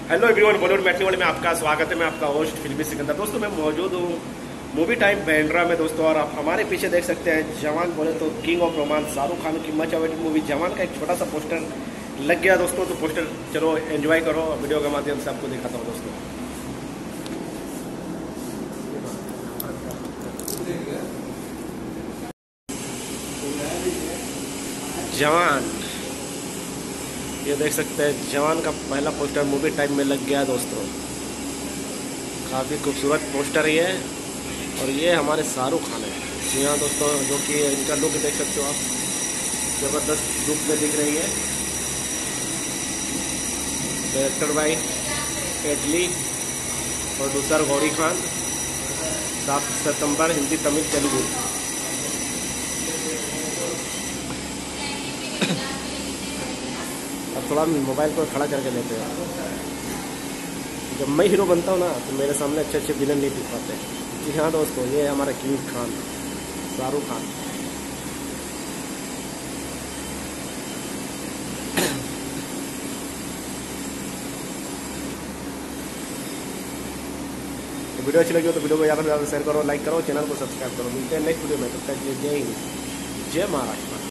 Hello everyone, Bollywood matinee world में आपका स्वागत है। मैं आपका होस्ट फिल्मी सिकंदर। दोस्तों मैं मौजूद हूँ मूवी टाइम बांद्रा में दोस्तों, और आप हमारे पीछे देख सकते हैं जवान बोले तो king of romance Shahrukh Khan की मच अवेटेड मूवी जवान का एक छोटा सा पोस्टर लग गया दोस्तों। तो पोस्टर चलो एंजॉय करो, वीडियो के माध्यम से आपको दिखाता हूँ दोस्तों। जवान, ये देख सकते हैं जवान का पहला पोस्टर मूवी टाइम में लग गया दोस्तों। काफ़ी खूबसूरत पोस्टर है ये, और ये हमारे शाहरुख खान है। जी हाँ दोस्तों, जो कि इनका लुक देख सकते हो आप, ज़बरदस्त लुक में दिख रही है। Director by Atlee, producer Gauri Khan. 7 सितंबर, हिंदी, तमिल, तेलुगु। अब थोड़ा मोबाइल को खड़ा करके लेते हैं। जब मैं हीरो बनता हूँ ना तो मेरे सामने अच्छे अच्छे विलन नहीं दिख पाते। जी हाँ दोस्तों, ये है हमारा किंग खान शाहरुख खान। तो वीडियो अच्छी लगी हो तो वीडियो को ज़्यादा से ज़्यादा शेयर करो, लाइक करो, चैनल को सब्सक्राइब करो। मिलते हैं नेक्स्ट वीडियो में, तब तक जय हिंद, जय महाराष्ट्र।